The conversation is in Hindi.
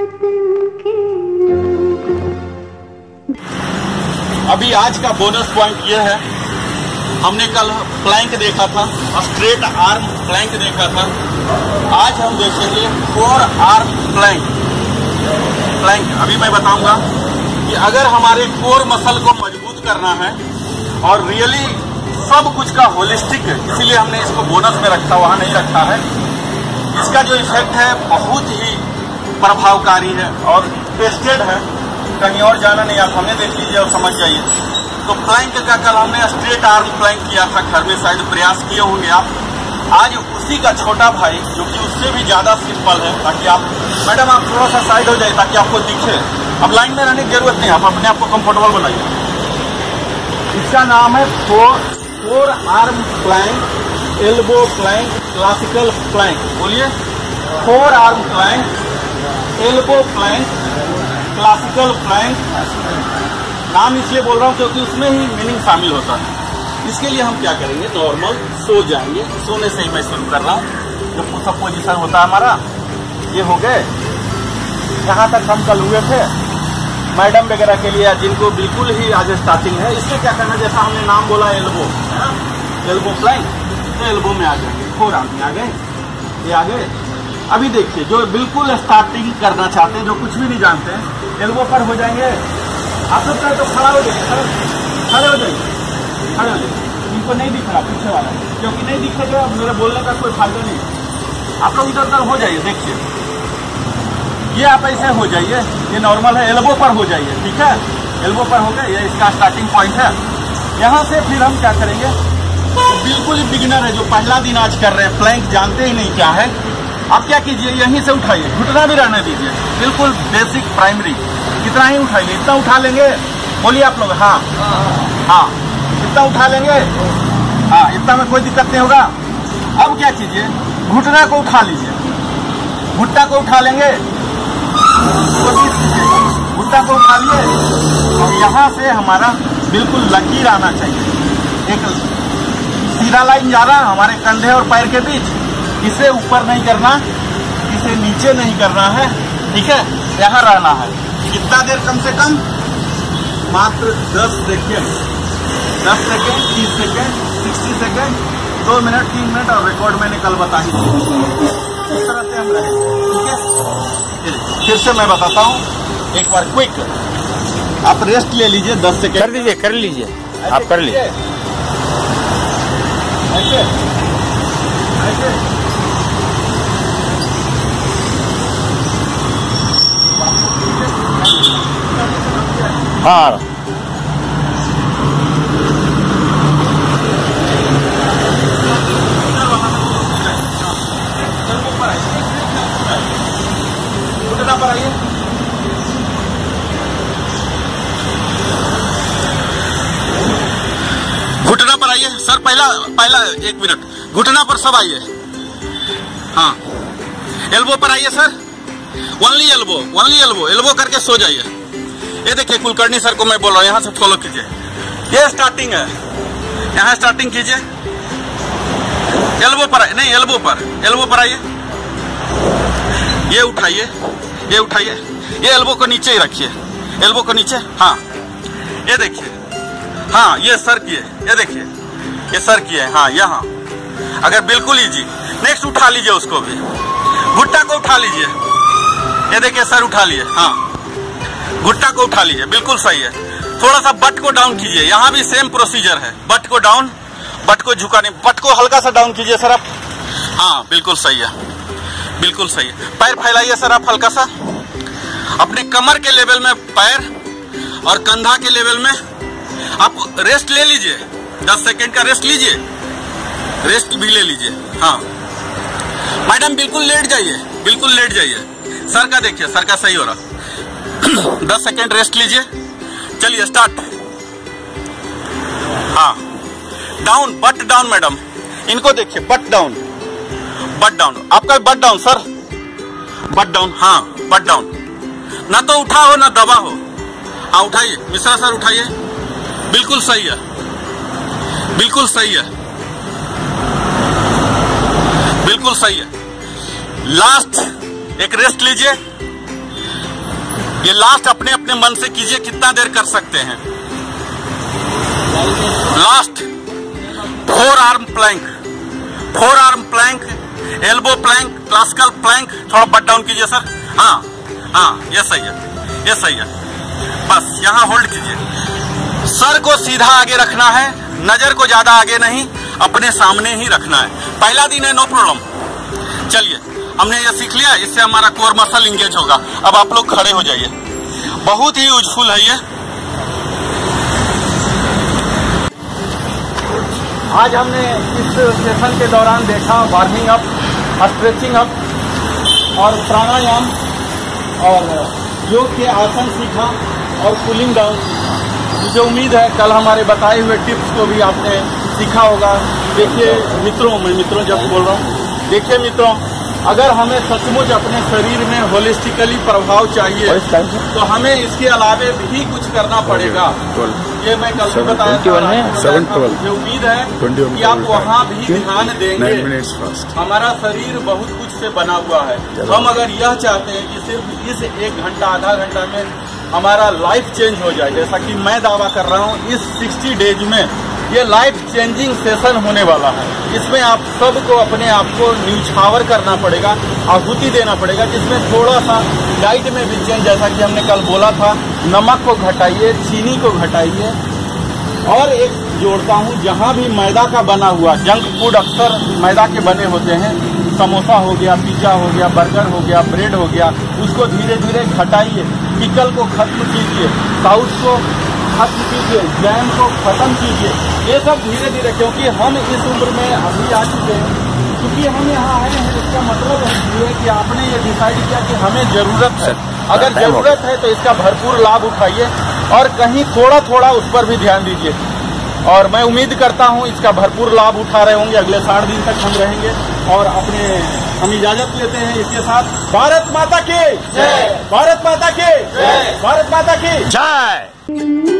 अभी आज का बोनस पॉइंट ये है, हमने कल प्लैंक देखा था, स्ट्रेट आर्म प्लैंक देखा था। आज हम देखेंगे 4 आर्म प्लैंक। अभी मैं बताऊंगा कि अगर हमारे कोर मसल को मजबूत करना है और रियली सब कुछ का होलिस्टिक है, इसीलिए हमने इसको बोनस में रखा, वहां नहीं रखा है। इसका जो इफेक्ट है बहुत ही प्रभावकारी है और टेस्टेड है, कहीं और जाना नहीं, आप हमें देख लीजिए और समझ जाइए। तो प्लैंक का कल हमने स्ट्रेट आर्म प्लैंक किया था, घर में शायद प्रयास किए होंगे आप। आज उसी का छोटा भाई जो कि उससे भी ज्यादा सिंपल है, ताकि आप मैडम आप थोड़ा सा साइड हो जाए ताकि आपको दिखे। अब लाइन में रहने की जरूरत नहीं, आप अपने आप को कंफर्टेबल बनाइए। इसका नाम है 4 arm plank, elbow plank, classical plank. बोलिए 4 arm plank, elbow plank, classical plank. नाम इसलिए बोल रहा हूँ क्योंकि उसमें ही मीनिंग शामिल होता है। इसके लिए हम क्या करेंगे, नॉर्मल सो जाएंगे। सोने से ही मैं शुरू कर रहा हूँ। जो पुशअप पोजीशन होता है हमारा, ये हो गए। यहाँ तक हम कल हुए थे मैडम वगैरह के लिए, जिनको बिल्कुल ही आज स्टार्टिंग है। इसमें क्या करना, जैसा हमने नाम बोला एल्बो प्लैंक, तो एल्बो में आ जाएंगे, 4 आर्म में आ गए, ये आ गए। अभी देखिए जो बिल्कुल स्टार्टिंग करना चाहते हैं, जो कुछ भी नहीं जानते हैं, एल्बो पर हो जाएंगे। आप लोग चाहे तो खड़ा हो जाइए, खड़े हो जाइए, खड़े हो जाइए। इनको नहीं दिख रहा पीछे वाला, क्योंकि नहीं दिखेगा मेरे बोलने का कोई फायदा नहीं। आप लोग इधर उधर हो जाइए। देखिए ये आप ऐसे हो जाइए, ये नॉर्मल है। एल्बो पर हो जाइए, ठीक है, एल्बो पर हो गए। ये इसका स्टार्टिंग पॉइंट है। यहाँ से फिर हम क्या करेंगे, तो बिल्कुल ही बिगिनर है जो पहला दिन आज कर रहे हैं, प्लैंक जानते ही नहीं क्या है। आप क्या कीजिए, यहीं से उठाइए, घुटना भी रहने दीजिए, बिल्कुल बेसिक प्राइमरी, इतना ही उठाइए। इतना उठा लेंगे, बोलिए आप लोग, हाँ हाँ, इतना उठा लेंगे, हाँ, इतना में कोई दिक्कत नहीं होगा। अब क्या कीजिए, घुटना को उठा लीजिए, घुटना को उठा लेंगे, घुटना को उठा लिए और यहाँ से हमारा बिल्कुल लकीर आना चाहिए। एक सीधा लाइन जा रहा हमारे कंधे और पैर के बीच। इसे ऊपर नहीं करना, इसे नीचे नहीं करना है, ठीक है, यहाँ रहना है। कितना देर, कम से कम मात्र 10 second, 10 second, 30 second, 60 second, 2 minute, 3 minute, और रिकॉर्ड मैंने कल बता ही दिया। इस तरह से हम रहेंगे, ठीक है। फिर से मैं बताता हूँ एक बार क्विक। आप रेस्ट ले लीजिए 10 सेकेंड। कर दीजिए, कर लीजिए, आप कर लीजिए। ऐसे ऐसे हाँ, घुटना पर आइए, घुटना पर आइए सर। पहला 1 मिनट, घुटना पर सब आइए। हाँ, एल्बो पर आइए सर, ओनली एल्बो, एल्बो करके सो जाइए। ये देखिए कुलकर्णी सर को मैं बोल रहा हूँ, यहाँ से फॉलो कीजिए। ये स्टार्टिंग है, यहाँ स्टार्टिंग कीजिए। एल्बो पर, नहीं एल्बो पर आइए। ये उठाइए, ये एल्बो को नीचे ही रखिए, एल्बो को नीचे। हाँ, ये देखिए, हाँ, ये सर किए, ये देखिए, ये सर किए, हाँ, यहाँ। अगर बिल्कुल इजी, नेक्स्ट उठा लीजिए उसको भी, घुट्टा को उठा लीजिए। ये देखिए सर उठा लिए, हाँ, घुट्टा को उठा लीजिए, बिल्कुल सही है। थोड़ा सा बट को डाउन कीजिए, यहाँ भी सेम प्रोसीजर है। बट को डाउन, बट को झुकाने, बट को हल्का सा डाउन कीजिए सर आप। हाँ, बिल्कुल सही है, बिल्कुल सही है। पैर फैलाइए सर आप हल्का सा, अपने कमर के लेवल में पैर और कंधा के लेवल में। आप रेस्ट ले लीजिए, 10 सेकेंड का रेस्ट लीजिए, रेस्ट भी ले लीजिए। हाँ मैडम, बिल्कुल लेट जाइए, बिल्कुल लेट जाइए। सर का देखिए, सर का सही हो रहा। 10 सेकेंड रेस्ट लीजिए। चलिए स्टार्ट। हाँ, डाउन, बट डाउन मैडम, इनको देखिए, बट डाउन, बट डाउन, आपका butt down sir, butt down. हाँ, बट डाउन, ना तो उठा हो ना दबा हो। हाँ उठाइए, मिश्रा सर उठाइए, बिल्कुल सही है, बिल्कुल सही है, बिल्कुल सही है। लास्ट एक रेस्ट लीजिए, ये लास्ट अपने अपने मन से कीजिए, कितना देर कर सकते हैं। Last 4 arm plank, 4 arm plank, elbow plank, classical plank. थोड़ा बट डाउन कीजिए सर। हाँ हाँ, ये सही है, ये सही है। बस यहाँ होल्ड कीजिए। सर को सीधा आगे रखना है, नजर को ज्यादा आगे नहीं, अपने सामने ही रखना है। पहला दिन है, नो प्रॉब्लम। चलिए, हमने ये सीख लिया, इससे हमारा कोर मसल इंगेज होगा। अब आप लोग खड़े हो जाइए। बहुत ही यूजफुल है ये। आज हमने इस सेशन के दौरान देखा वार्मिंग अप, स्ट्रेचिंग अप और प्राणायाम और योग के आसन सीखा और कूलिंग डाउन सीखा। मुझे उम्मीद है कल हमारे बताए हुए टिप्स को भी आपने सीखा होगा। देखिए मित्रों, मैं मित्रों जब बोल रहा हूँ, देखिए मित्रों, अगर हमें सचमुच अपने शरीर में होलिस्टिकली प्रभाव चाहिए तो हमें इसके अलावे भी कुछ करना पड़ेगा। ये मैं कल भी बताया था। मुझे उम्मीद है कि आप वहाँ भी ध्यान देंगे। हमारा शरीर बहुत कुछ से बना हुआ है। हम अगर यह चाहते हैं कि सिर्फ इस 1 घंटा आधा घंटा में हमारा लाइफ चेंज हो जाए, जैसा कि मैं दावा कर रहा हूँ, इस 60 डेज में ये लाइफ चेंजिंग सेशन होने वाला है। इसमें आप सबको अपने आप को न्यूछावर करना पड़ेगा, आहुति देना पड़ेगा, जिसमें थोड़ा सा डाइट में भी चेंज, जैसा कि हमने कल बोला था, नमक को घटाइए, चीनी को घटाइए। और एक जोड़ता हूँ, जहाँ भी मैदा का बना हुआ जंक फूड, अक्सर मैदा के बने होते हैं, समोसा हो गया, पिज्जा हो गया, बर्गर हो गया, ब्रेड हो गया, उसको धीरे धीरे घटाइए। पिकल को खत्म कीजिए, साउथ को खत्म कीजिए, जैम को खत्म कीजिए। ये सब धीरे धीरे, क्योंकि हम इस उम्र में अभी आ चुके हैं, क्योंकि हम यहाँ आए हैं, इसका मतलब है कि आपने ये डिसाइड किया कि हमें जरूरत है। अगर जरूरत है तो इसका भरपूर लाभ उठाइए और कहीं थोड़ा थोड़ा उस पर भी ध्यान दीजिए। और मैं उम्मीद करता हूँ इसका भरपूर लाभ उठा रहे होंगे। अगले 60 दिन तक हम रहेंगे और हम इजाजत लेते हैं इसके साथ। भारत माता की जय, भारत माता की जय, भारत माता की जय।